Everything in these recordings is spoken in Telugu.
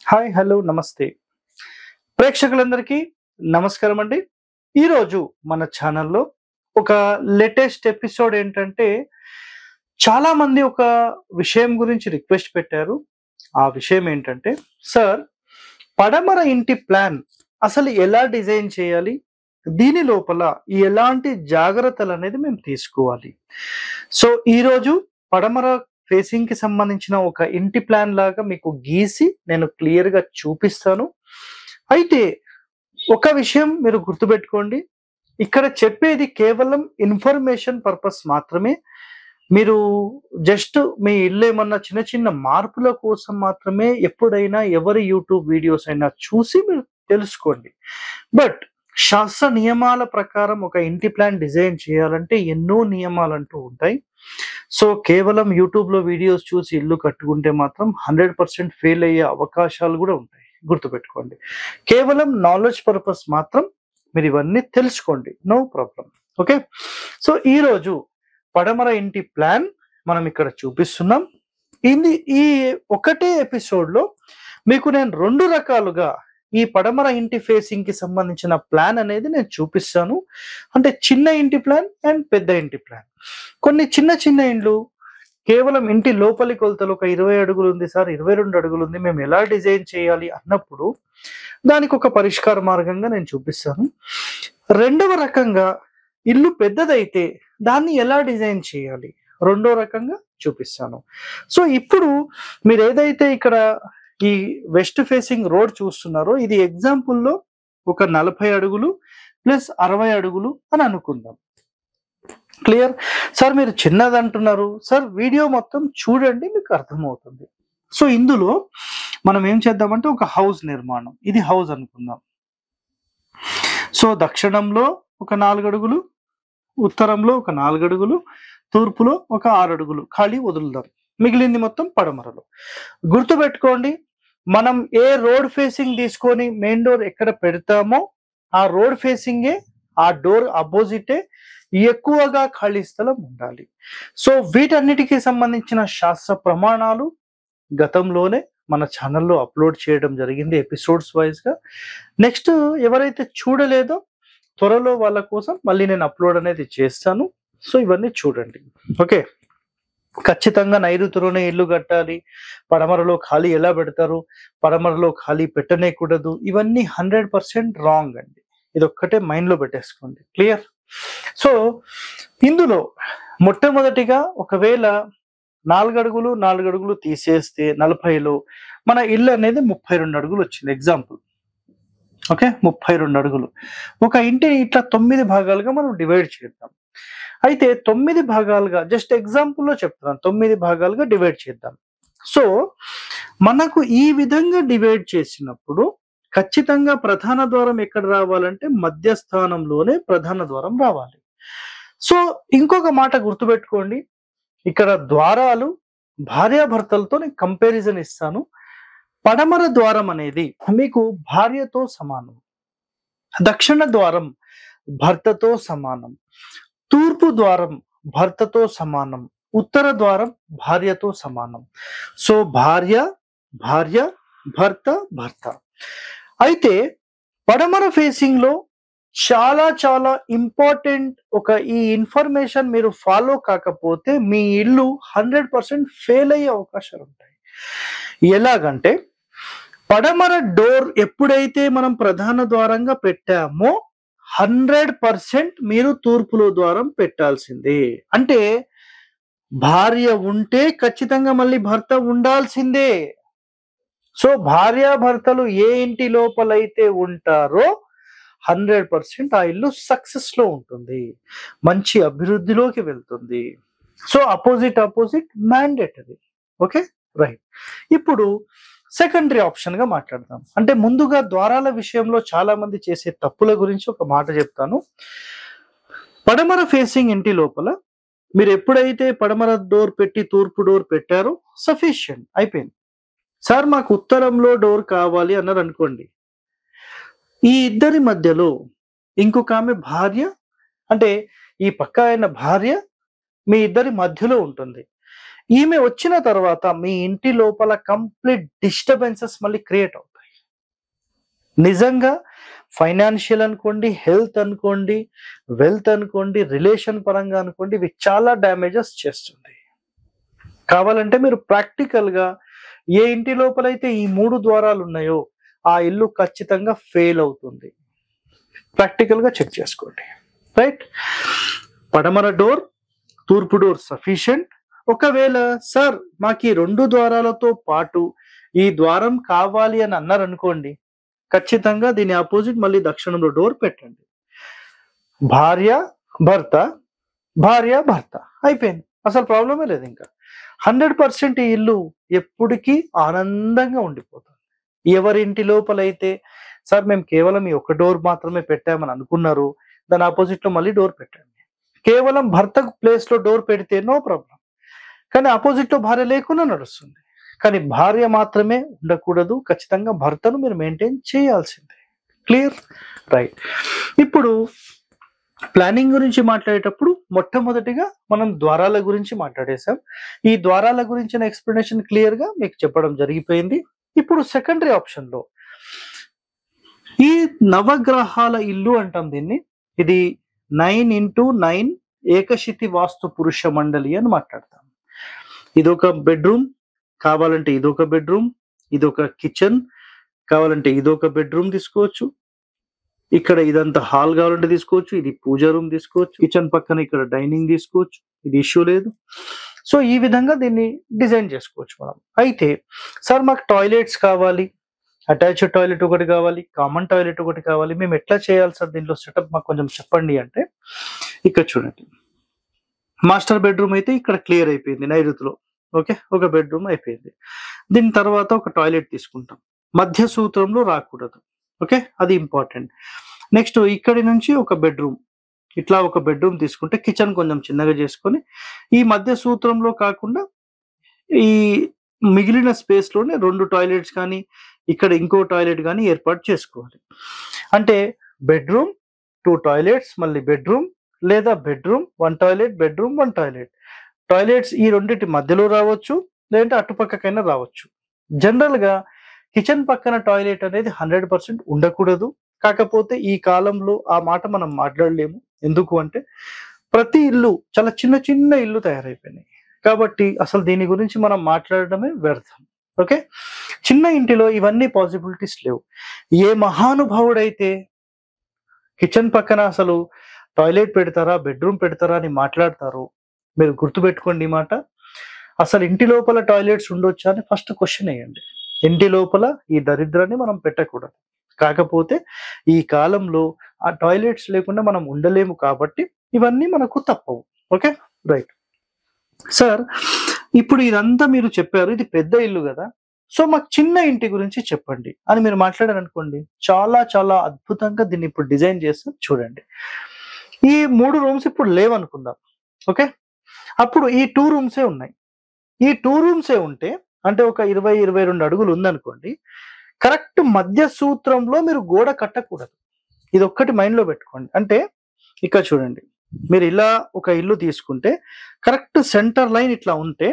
హాయ్, హలో, నమస్తే. ప్రేక్షకులందరికీ నమస్కారం అండి. ఈరోజు మన ఛానల్‌లో ఒక లేటెస్ట్ ఎపిసోడ్ ఏంటంటే, చాలామంది ఒక విషయం గురించి రిక్వెస్ట్ పెట్టారు. ఆ విషయం ఏంటంటే, సార్ పడమర ఇంటి ప్లాన్ అసలు ఎలా డిజైన్ చేయాలి? దీని లోపల ఎలాంటి జాగ్రత్తలనేది మేము తీసుకోవాలి? సో, ఈరోజు పడమర ఫేసింగ్‌కి సంబంధించిన ఒక ఇంటి ప్లాన్ లాగా మీకు గీసి నేను క్లియర్‌గా చూపిస్తాను. అయితే ఒక విషయం మీరు గుర్తుపెట్టుకోండి. ఇక్కడ చెప్పేది కేవలం ఇన్ఫర్మేషన్ పర్పస్ మాత్రమే. మీరు జస్ట్ మీ ఇల్లేమన్నా చిన్న చిన్న మార్పుల కోసం మాత్రమే ఎప్పుడైనా ఎవరి యూట్యూబ్ వీడియోస్ అయినా చూసి మీరు తెలుసుకోండి. బట్ శాస్త్ర నియమాల ప్రకారం ఒక ఇంటి ప్లాన్ డిజైన్ చేయాలంటే ఎన్నో నియమాలంటూ ఉంటాయి. సో, కేవలం యూట్యూబ్‌లో వీడియోస్ చూసి ఇల్లు కట్టుకుంటే మాత్రం 100% ఫెయిల్ అయ్యే అవకాశాలు గూడా ఉంటాయి. గుర్తుపెట్టుకోండి. కేవలం నాలెడ్జ్ పర్పస్ మాత్రం మీరు ఇవన్నీ తెలుసుకోండి. No problem. ఓకే. సో, ఈరోజు పడమర ఇంటి ప్లాన్ మనం ఇక్కడ చూపిస్తున్నాం. ఈ ఒకటే ఎపిసోడ్‌లో మీకు నేను 2 రకాలుగా ఈ పడమర ఇంటి ఫేసింగ్‌కి సంబంధించిన ప్లాన్ అనేది నేను చూపిస్తాను. అంటే చిన్న ఇంటి ప్లాన్ అండ్ పెద్ద ఇంటి ప్లాన్. కొన్ని చిన్న చిన్న ఇండ్లు కేవలం ఇంటి లోపలి కొలతలు ఒక 20 అడుగులు ఉంది సార్, 22 అడుగులు ఉంది. మేము ఎలా డిజైన్ చేయాలి అన్నప్పుడు దానికి ఒక పరిష్కార మార్గంగా నేను చూపిస్తాను. రెండవ రకంగా ఇల్లు పెద్దదైతే దాన్ని ఎలా డిజైన్ చేయాలి? రెండో రకంగా చూపిస్తాను. సో, ఇప్పుడు మీరు ఏదైతే ఇక్కడ ఈ వెస్ట్ ఫేసింగ్ రోడ్ చూస్తున్నారో ఇది ఎగ్జాంపుల్‌లో ఒక 40 అడుగులు ప్లస్ 60 అడుగులు అని అనుకుందాం. క్లియర్? సార్ మీరు చిన్నదంటున్నారు. సార్ వీడియో మొత్తం చూడండి మీకు అర్థమవుతుంది. సో, ఇందులో మనం ఏం చేద్దామంటే ఒక హౌస్ నిర్మాణం. ఇది హౌస్ అనుకుందాం. సో, దక్షిణంలో ఒక 4 అడుగులు, ఉత్తరంలో ఒక 4 అడుగులు, తూర్పులో ఒక 6 అడుగులు ఖాళీ వదులుదాం. మిగిలింది మొత్తం పడమరలో. గుర్తుపెట్టుకోండి, మనం ఏ రోడ్ ఫేసింగ్ తీసుకొని మెయిన్ డోర్ ఎక్కడ పెడతామో ఆ రోడ్ ఫేసింగే ఆ డోర్ అపోజిటే ఎక్కువగా ఖాళీ స్థలం ఉండాలి. సో, వీటన్నిటికి సంబంధించిన శాస్త్ర ప్రమాణాలు గతంలోనే మన ఛానల్‌లో అప్లోడ్ చేయడం జరిగింది ఎపిసోడ్స్ వైస్‌గా. నెక్స్ట్ ఎవరైతే చూడలేదో త్వరలో వాళ్ళ కోసం మళ్ళీ నేను అప్లోడ్ అనేది చేస్తాను. సో, ఇవన్నీ చూడండి. ఓకే. ఖచ్చితంగా నైరుతిలోనే ఇల్లు కట్టాలి. పడమరలో ఖాళీ ఎలా పెడతారు? పడమరలో ఖాళీ పెట్టనేకూడదు. ఇవన్నీ 100% రాంగ్ అండి. ఇదొక్కటే మైండ్‌లో పెట్టేసుకోండి. క్లియర్? సో, ఇందులో మొట్టమొదటిగా ఒకవేళ 4 అడుగులు, 4 అడుగులు తీసేస్తే 40లో మన ఇల్లు అనేది 32 అడుగులు వచ్చింది ఎగ్జాంపుల్. ఓకే. 32 అడుగులు. ఒక ఇంటిని ఇట్లా 9 భాగాలుగా మనం డివైడ్ చేద్దాం. అయితే 9 భాగాలుగా జస్ట్ ఎగ్జాంపుల్‌లో చెప్తున్నాను. 9 భాగాలుగా డివైడ్ చేద్దాం. సో, మనకు ఈ విధంగా డివైడ్ చేసినప్పుడు ఖచ్చితంగా ప్రధాన ద్వారం ఎక్కడ రావాలంటే మధ్యస్థానంలోనే ప్రధాన ద్వారం రావాలి. సో, ఇంకొక మాట గుర్తుపెట్టుకోండి. ఇక్కడ ద్వారాలు భార్యాభర్తలతో నేను కంపారిజన్ ఇస్తాను. పడమర ద్వారం అనేది మీకు భార్యతో సమానం. దక్షిణ ద్వారం భర్తతో సమానం. తూర్పు ద్వారం భర్తతో సమానం. ఉత్తర ద్వారం భార్యతో సమానం. సో, భార్య, భార్య, భర్త, భర్త. అయితే పడమర ఫేసింగ్‌లో చాలా చాలా ఇంపార్టెంట్ ఒక ఈ ఇన్ఫర్మేషన్ మీరు ఫాలో కాకపోతే మీ ఇల్లు 100% ఫెయిల్ అయ్యే అవకాశాలుంటాయి. ఎలాగంటే పడమర డోర్ ఎప్పుడైతే మనం ప్రధాన ద్వారంగా పెట్టామో 100% మీరు తూర్పులో ద్వారం పెట్టాల్సిందే. అంటే భార్య ఉంటే ఖచ్చితంగా మళ్ళీ భర్త ఉండాల్సిందే. సో, భార్యాభర్తలు ఏ ఇంటి లోపలైతే ఉంటారో 100% ఆ ఇల్లు సక్సెస్‌లో ఉంటుంది. మంచి అభివృద్ధిలోకి వెళ్తుంది. So, opposite mandatory. Okay. Right. ఇప్పుడు సెకండరీ ఆప్షన్‌గా మాట్లాడదాం. అంటే ముందుగా ద్వారాల విషయంలో చాలా మంది చేసే తప్పుల గురించి ఒక మాట చెప్తాను. పడమర ఫేసింగ్ ఇంటి లోపల మీరు ఎప్పుడైతే పడమర డోర్ పెట్టి తూర్పు డోర్ పెట్టారో సఫిషియంట్ అయిపోయింది. సార్ మాకు ఉత్తరంలో డోర్ కావాలి అన్నారనుకోండి. ఈ ఇద్దరి మధ్యలో ఇంకొక ఆమె భార్య, అంటే ఈ పక్క ఆయన భార్య మీ ఇద్దరి మధ్యలో ఉంటుంది. ఈమె వచ్చిన తర్వాత మీ ఇంటి లోపల కంప్లీట్ డిస్టర్బెన్సెస్ మళ్ళీ క్రియేట్ అవుతాయి. నిజంగా ఫైనాన్షియల్ అనుకోండి, హెల్త్ అనుకోండి, వెల్త్ అనుకోండి, రిలేషన్ పరంగా అనుకోండి, ఇవి చాలా డ్యామేజెస్ చేస్తుంది. కావాలంటే మీరు ప్రాక్టికల్గా ఏ ఇంటి లోపలైతే ఈ 3 ద్వారాలు ఉన్నాయో ఆ ఇల్లు ఖచ్చితంగా ఫెయిల్ అవుతుంది. ప్రాక్టికల్గా చెక్ చేసుకోండి. రైట్, పడమర డోర్, తూర్పు డోర్ సఫిషియంట్. ఒకవేళ సార్ మాకు ఈ 2 ద్వారాలతో పాటు ఈ ద్వారం కావాలి అని అన్నారనుకోండి, ఖచ్చితంగా దీని ఆపోజిట్ మళ్ళీ దక్షిణంలో డోర్ పెట్టండి. భార్య భర్త, భార్య భర్త అయిపోయింది, అసలు ప్రాబ్లమే లేదు. ఇంకా 100% ఈ ఇల్లు ఎప్పటికీ ఆనందంగా ఉండిపోతుంది. ఎవరి ఇంటి లోపలైతే సార్ మేము కేవలం ఈ ఒక డోర్ మాత్రమే పెట్టామని అనుకున్నారు, దాని ఆపోజిట్ లో మళ్ళీ డోర్ పెట్టండి. కేవలం భర్త ప్లేస్ లో డోర్ పెడితే నో ప్రాబ్లం, కానీ ఆపోజిట్ లో భార్య లేకుండా నడుస్తుంది. కానీ భార్య మాత్రమే ఉండకూడదు, ఖచ్చితంగా భర్తను మీరు మెయింటైన్ చేయాల్సిందే. క్లియర్? రైట్. ఇప్పుడు ప్లానింగ్ గురించి మాట్లాడేటప్పుడు మొట్టమొదటిగా మనం ద్వారాల గురించి మాట్లాడేశాం. ఈ ద్వారాల గురించిన ఎక్స్ప్లెనేషన్ క్లియర్ గా మీకు చెప్పడం జరిగిపోయింది. ఇప్పుడు సెకండరీ ఆప్షన్ లో ఈ నవగ్రహాల ఇల్లు అంటాం దీన్ని. ఇది 9x9 ఏకశితి వాస్తు పురుష మండలి అని మాట్లాడతాం. ఇదొక బెడ్రూమ్, కావాలంటే ఇదొక బెడ్రూమ్, ఇదొక కిచెన్, కావాలంటే ఇదొక బెడ్రూమ్ తీసుకోవచ్చు. ఇక్కడ ఇదంతా హాల్ కావాలంటే తీసుకోవచ్చు, ఇది పూజా రూమ్ తీసుకోవచ్చు, కిచెన్ పక్కన ఇక్కడ డైనింగ్ తీసుకోవచ్చు, ఇది ఇష్యూ లేదు. సో ఈ విధంగా దీన్ని డిజైన్ చేసుకోవచ్చు మనం. అయితే సార్ మాకు టాయిలెట్స్ కావాలి, అటాచ్డ్ టాయిలెట్ ఒకటి కావాలి, కామన్ టాయిలెట్ ఒకటి కావాలి, మేము ఎట్లా చేయాలి సార్ దీంట్లో సెటప్ మాకు కొంచెం చెప్పండి అంటే, ఇక్కడ చూడండి, మాస్టర్ బెడ్రూమ్ అయితే ఇక్కడ క్లియర్ అయిపోయింది నైరుతిలో. ఓకే, ఒక బెడ్రూమ్ అయిపోయింది. దీని తర్వాత ఒక టాయిలెట్ తీసుకుంటాం, మధ్య సూత్రంలో రాకూడదు. ఓకే, అది ఇంపార్టెంట్. నెక్స్ట్ ఇక్కడి నుంచి ఒక బెడ్రూమ్, ఇట్లా ఒక బెడ్రూమ్ తీసుకుంటే కిచెన్ కొంచెం చిన్నగా చేసుకొని ఈ మధ్య సూత్రంలో కాకుండా ఈ మిగిలిన స్పేస్ లోనే 2 టాయిలెట్స్ కానీ ఇక్కడ ఇంకో టాయిలెట్ కానీ ఏర్పాటు చేసుకోవాలి. అంటే బెడ్రూమ్ 2 టాయిలెట్స్, మళ్ళీ బెడ్రూమ్, లేదా bedroom 1 toilet, bedroom 1 toilet. Toilets ఈ రెండింటి మధ్యలో రావచ్చు, లేదంటే అటుపక్కకైనా రావచ్చు. జనరల్ గా కిచెన్ పక్కన టాయిలెట్ అనేది 100% ఉండకూడదు. కాకపోతే ఈ కాలంలో ఆ మాట మనం మాట్లాడలేము. ఎందుకు అంటే ప్రతి ఇల్లు చాలా చిన్న చిన్న ఇల్లు తయారైపోయినాయి, కాబట్టి అసలు దీని గురించి మనం మాట్లాడడమే వ్యర్థం. ఓకే, చిన్న ఇంటిలో ఇవన్నీ పాసిబిలిటీస్ లేవు. ఏ మహానుభావుడైతే కిచెన్ పక్కన అసలు టాయిలెట్ పెడతారా, బెడ్రూమ్ పెడతారా అని మాట్లాడతారు, మీరు గుర్తుపెట్టుకోండి ఈ మాట. అసలు ఇంటి లోపల టాయిలెట్స్ ఉండొచ్చా అని ఫస్ట్ క్వశ్చన్ వేయండి. ఇంటి లోపల ఈ దరిద్రాన్ని మనం పెట్టకూడదు. కాకపోతే ఈ కాలంలో ఆ టాయిలెట్స్ లేకుండా మనం ఉండలేము, కాబట్టి ఇవన్నీ మనకు తప్పవు. Okay, right. సార్ ఇప్పుడు ఇదంతా మీరు చెప్పారు, ఇది పెద్ద ఇల్లు కదా, సో మాకు చిన్న ఇంటి గురించి చెప్పండి అని మీరు మాట్లాడారు అనుకోండి, చాలా చాలా అద్భుతంగా దీన్ని ఇప్పుడు డిజైన్ చేస్తాం. చూడండి, ఈ 3 రూమ్స్ ఇప్పుడు లేవనుకుందాం. ఓకే, అప్పుడు ఈ 2 రూమ్సే ఉన్నాయి. ఈ 2 రూమ్సే ఉంటే అంటే ఒక 20-22 అడుగులు ఉందనుకోండి, కరెక్ట్ మధ్య సూత్రంలో మీరు గోడ కట్టకూడదు. ఇది ఒక్కటి మైండ్ లో పెట్టుకోండి. అంటే ఇక్కడ చూడండి, మీరు ఇలా ఒక ఇల్లు తీసుకుంటే కరెక్ట్ సెంటర్ లైన్ ఇట్లా ఉంటే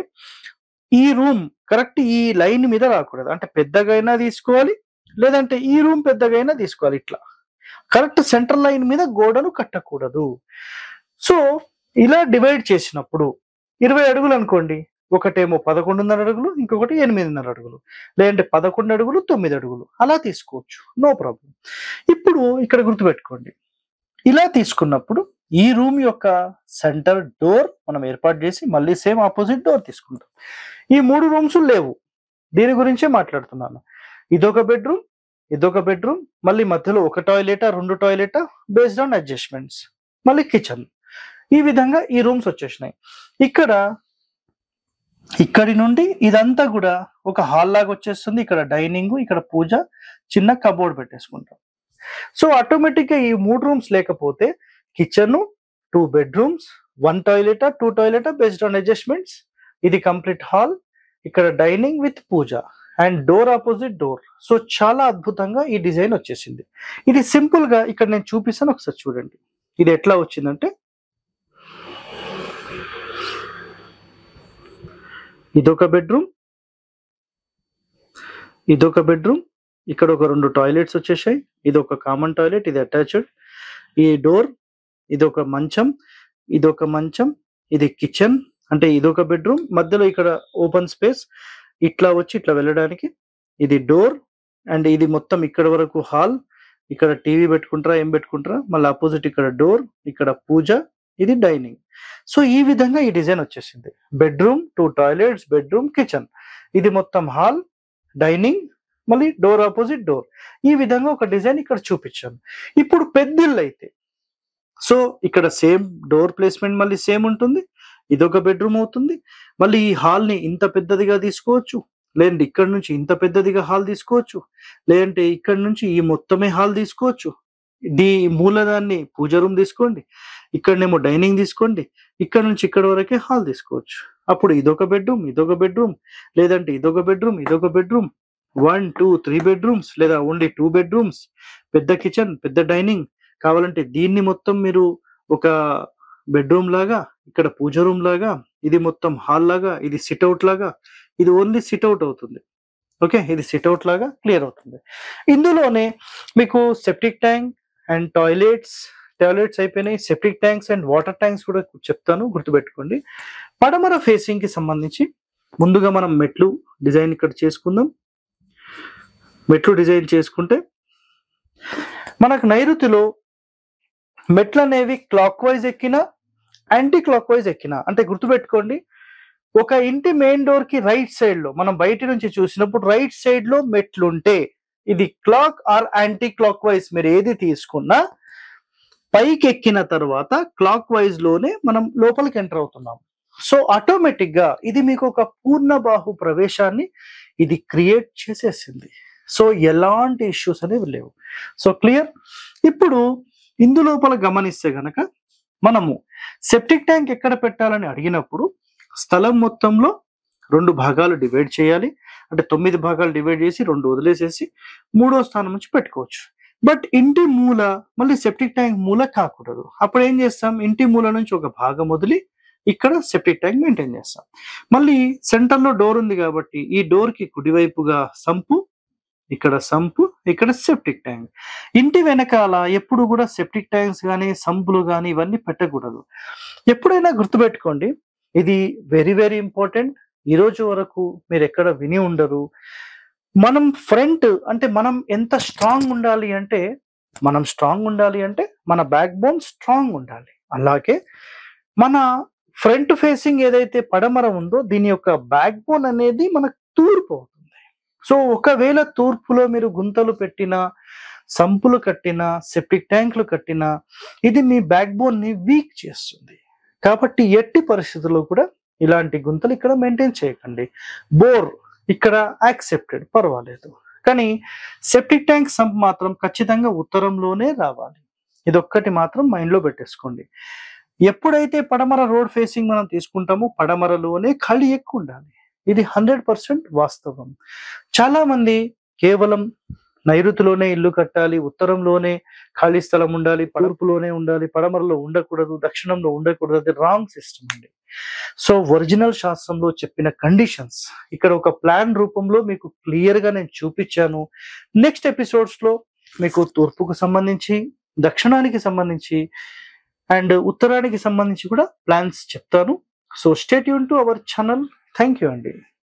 ఈ రూమ్ కరెక్ట్ ఈ లైన్ మీద రాకూడదు. అంటే పెద్దగా అయినా తీసుకోవాలి, లేదంటే ఈ రూమ్ పెద్దగా అయినా తీసుకోవాలి. ఇట్లా కరెక్ట్ సెంటర్ లైన్ మీద గోడను కట్టకూడదు. సో ఇలా డివైడ్ చేసినప్పుడు 20 అడుగులు అనుకోండి, ఒకటేమో 11.5 అడుగులు, ఇంకొకటి 8.5 అడుగులు, లేదంటే 11 అడుగులు 9 అడుగులు, అలా తీసుకోవచ్చు, నో ప్రాబ్లం. ఇప్పుడు ఇక్కడ గుర్తుపెట్టుకోండి, ఇలా తీసుకున్నప్పుడు ఈ రూమ్ యొక్క సెంటర్ డోర్ మనం ఏర్పాటు చేసి మళ్ళీ సేమ్ ఆపోజిట్ డోర్ తీసుకుంటాం. ఈ 3 రూమ్స్ లేవు, దీని గురించే మాట్లాడుతున్నాను. ఇదొక బెడ్రూమ్, ఇదొక బెడ్రూమ్, మళ్ళీ మధ్యలో ఒక టాయిలెటా 2 టాయిలెటా బేస్డ్ ఆన్ అడ్జస్ట్మెంట్స్, మళ్ళీ కిచెన్. ఈ విధంగా ఈ రూమ్స్ వచ్చేసినాయి. ఇక్కడి నుండి ఇదంతా కూడా ఒక హాల్ లాగా వచ్చేస్తుంది. ఇక్కడ డైనింగ్, ఇక్కడ పూజ, చిన్న కబోర్డ్ పెట్టేసుకుంటాం. సో ఆటోమేటిక్ గా ఈ 3 రూమ్స్ లేకపోతే కిచెన్, 2 బెడ్రూమ్స్, 1 టాయిలెటా 2 టాయిలెటా బేస్డ్ ఆన్ అడ్జస్ట్మెంట్స్, ఇది కంప్లీట్ హాల్, ఇక్కడ dining with puja and door opposite door. So చాలా అద్భుతంగా ఈ డిజైన్ వచ్చేసింది. ఇది సింపుల్ గా ఇక్కడ నేను చూపిస్తాను, ఒకసారి చూడండి ఇది ఎట్లా వచ్చిందంటే, ఇదొక బెడ్రూమ్, ఇదొక బెడ్రూమ్. ఇక్కడ ఒక 2 టాయిలెట్స్ వచ్చేసాయి. ఇదొక కామన్ టాయిలెట్, ఇది అటాచ్డ్. ఈ డోర్, ఇదొక మంచం, ఇదొక మంచం, ఇది కిచెన్. అంటే ఇదొక బెడ్రూమ్. మధ్యలో ఇక్కడ ఓపెన్ స్పేస్ ఇట్లా వచ్చి ఇట్లా వెళ్ళడానికి. ఇది డోర్ అండ్ ఇది మొత్తం ఇక్కడ వరకు హాల్. ఇక్కడ టీవీ పెట్టుకుంటారా, ఏం పెట్టుకుంటారా. మళ్ళీ అపోజిట్ ఇక్కడ డోర్, ఇక్కడ పూజ, ఇది డైనింగ్. సో ఈ విధంగా ఈ డిజైన్ వచ్చేసింది. Bedroom, 2 toilets, bedroom, kitchen. ఇది మొత్తం హాల్, డైనింగ్, మళ్ళీ డోర్ ఆపోజిట్ డోర్. ఈ విధంగా ఒక డిజైన్ ఇక్కడ చూపించాను. ఇప్పుడు పెద్దిల్లు అయితే సో ఇక్కడ సేమ్ డోర్ ప్లేస్మెంట్ మళ్ళీ సేమ్ ఉంటుంది. ఇదొక బెడ్రూమ్ అవుతుంది. మళ్ళీ ఈ హాల్ ని ఇంత పెద్దదిగా తీసుకోవచ్చు, లేదంటే ఇక్కడ నుంచి ఇంత పెద్దదిగా హాల్ తీసుకోవచ్చు, లేదంటే ఇక్కడ నుంచి ఈ మొత్తమే హాల్ తీసుకోవచ్చు. ఈ మూలదాన్ని పూజ రూమ్ తీసుకోండి, ఇక్కడనేమో డైనింగ్ తీసుకోండి, ఇక్కడ నుంచి ఇక్కడ వరకే హాల్ తీసుకోవచ్చు. అప్పుడు ఇదొక బెడ్రూమ్, ఇదొక బెడ్రూమ్, లేదంటే ఇదొక బెడ్రూమ్, ఇదొక బెడ్రూమ్, 1, 2, 3 బెడ్రూమ్స్, లేదా ఓన్లీ 2 బెడ్రూమ్స్, పెద్ద కిచెన్, పెద్ద డైనింగ్. కావాలంటే దీన్ని మొత్తం మీరు ఒక బెడ్రూమ్ లాగా, ఇక్కడ పూజ రూమ్ లాగా, ఇది మొత్తం హాల్ లాగా, ఇది సిట్అవుట్ లాగా, ఇది ఓన్లీ సిట్అవుట్ అవుతుంది. ఓకే, ఇది సిట్అవుట్ లాగా క్లియర్ అవుతుంది. ఇందులోనే మీకు సెప్టిక్ ట్యాంక్ అండ్ టాయిలెట్స్ అయిపోయినాయి. Septic tanks and water tanks కూడా చెప్తాను, గుర్తుపెట్టుకోండి. పడమర ఫేసింగ్ కి సంబంధించి ముందుగా మనం మెట్లు డిజైన్ ఇక్కడ చేసుకుందాం. మెట్లు డిజైన్ చేసుకుంటే మనకు నైరుతిలో మెట్లు అనేవి క్లాక్ వైజ్ ఎక్కినా, యాంటీ క్లాక్ వైజ్ ఎక్కినా, అంటే గుర్తుపెట్టుకోండి, ఒక ఇంటి మెయిన్ డోర్ కి రైట్ సైడ్ లో మనం బయట నుంచి చూసినప్పుడు రైట్ సైడ్ లో మెట్లు ఉంటే ఇది clock or anti clockwise మీరు ఏది తీసుకున్నా పైకి ఎక్కిన తర్వాత క్లాక్ వైజ్ లోనే మనం లోపలికి ఎంటర్ అవుతున్నాం. సో ఆటోమేటిక్ గా ఇది మీకు ఒక పూర్ణ బాహు ప్రవేశాన్ని ఇది క్రియేట్ చేసేసింది. సో ఎలాంటి ఇష్యూస్ అనేవి లేవు. So clear. ఇప్పుడు ఇందు లోపల గమనిస్తే గనక మనము సెప్టిక్ ట్యాంక్ ఎక్కడ పెట్టాలని అడిగినప్పుడు స్థలం మొత్తంలో 2 భాగాలు డివైడ్ చేయాలి. అంటే 9 భాగాలు డివైడ్ చేసి 2 వదిలేసేసి 3వ స్థానం నుంచి పెట్టుకోవచ్చు. బట్ ఇంటి మూల మళ్ళీ సెప్టిక్ ట్యాంక్ మూల కాకూడదు. అప్పుడు ఏం చేస్తాం, ఇంటి మూల నుంచి ఒక భాగం వదిలి ఇక్కడ సెప్టిక్ ట్యాంక్ మెయింటైన్ చేస్తాం. మళ్ళీ సెంటర్ లో డోర్ ఉంది కాబట్టి ఈ డోర్ కి కుడివైపుగా సంపు, ఇక్కడ సంపు, ఇక్కడ సెప్టిక్ ట్యాంక్. ఇంటి వెనకాల ఎప్పుడు కూడా సెప్టిక్ ట్యాంక్స్ కానీ సంపులు కానీ ఇవన్నీ పెట్టకూడదు. ఎప్పుడైనా గుర్తుపెట్టుకోండి, ఇది వెరీ వెరీ ఇంపార్టెంట్. ఈ రోజు వరకు మీరు ఎక్కడ విని ఉండరు. మనం ఫ్రంట్ అంటే మనం ఎంత స్ట్రాంగ్ ఉండాలి అంటే మన బ్యాక్ బోన్ స్ట్రాంగ్ ఉండాలి. అలాగే మన ఫ్రంట్ ఫేసింగ్ ఏదైతే పడమర ఉందో దీని యొక్క బ్యాక్ బోన్ అనేది మనకు తూర్పు అవుతుంది. సో ఒకవేళ తూర్పులో మీరు గుంతలు పెట్టినా, సంపులు కట్టినా, సెప్టిక్ ట్యాంకులు కట్టినా ఇది మీ బ్యాక్ బోన్ ని వీక్ చేస్తుంది. కాబట్టి ఎట్టి పరిస్థితుల్లో కూడా ఇలాంటి గుంతలు ఇక్కడ మెయింటైన్ చేయకండి. బోర్ ఇక్కడ యాక్సెప్టెడ్, పర్వాలేదు. కానీ సెప్టిక్ ట్యాంక్ సంప్ మాత్రం ఖచ్చితంగా ఉత్తరంలోనే రావాలి. ఇదొక్కటి మాత్రం మైండ్ లో పెట్టేసుకోండి. ఎప్పుడైతే పడమర రోడ్ ఫేసింగ్ మనం తీసుకుంటామో పడమరలోనే ఖాళీ ఎక్కువ ఉండాలి. ఇది 100% వాస్తవం. చాలా మంది కేవలం నైరుతిలోనే ఇల్లు కట్టాలి, ఉత్తరంలోనే ఖాళీ స్థలం ఉండాలి, తూర్పులోనే ఉండాలి, పడమరలో ఉండకూడదు, దక్షిణంలో ఉండకూడదు. అది రాంగ్ సిస్టమ్ అండి. సో ఒరిజినల్ శాస్త్రంలో చెప్పిన కండిషన్స్ ఇక్కడ ఒక ప్లాన్ రూపంలో మీకు క్లియర్ గా నేను చూపించాను. నెక్స్ట్ ఎపిసోడ్స్ లో మీకు తూర్పుకు సంబంధించి, దక్షిణానికి సంబంధించి అండ్ ఉత్తరానికి సంబంధించి కూడా ప్లాన్స్ చెప్తాను. So stay tune to our channel. Thank you అండి.